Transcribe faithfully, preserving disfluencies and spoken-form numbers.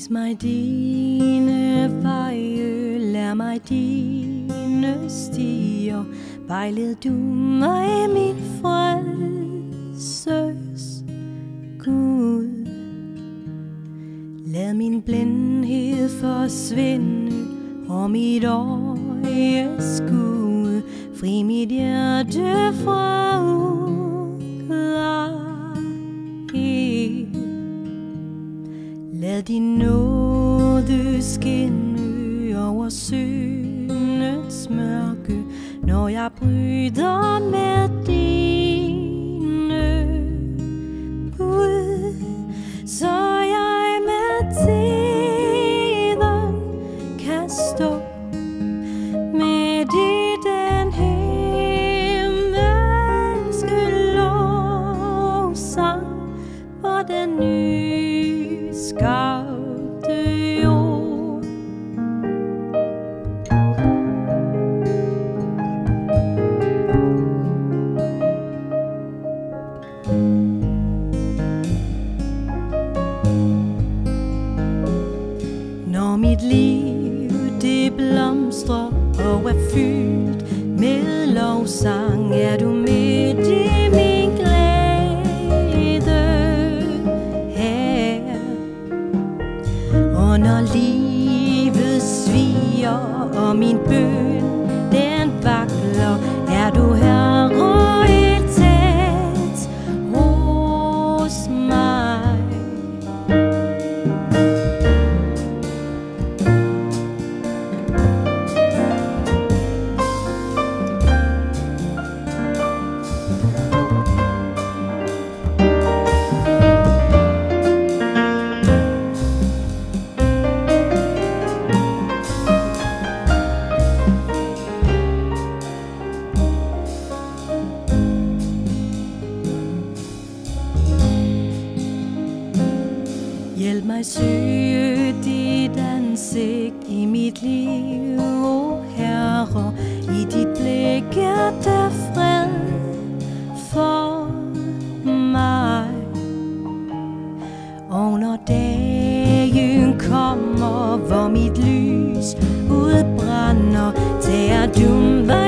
Vis mig dine veje, lær mig dine stier. Vejled du mig, min frelses Gud. Lad min blindhed forsvinde, og mit øje skue. Fri mit hjerte fra uklarhed. Lad din nåde skinne over syndens mørke, når jeg bryder med dine bud, så jeg med tiden kan stå midt i den himmelske lovsang på den nyskabte jord. Når mit liv det blomstrer og er fyldt med lovsang, er du midt i min glæde her. Og når livet sviger og min bøn den vakler, er du her og et tæt hos mig. Hjælp mig søge dit ansigt i mit liv, o Herre. I dit blik er der fred for mig. Og når dagen kommer, hvor mit lys udbrænder, tager du mig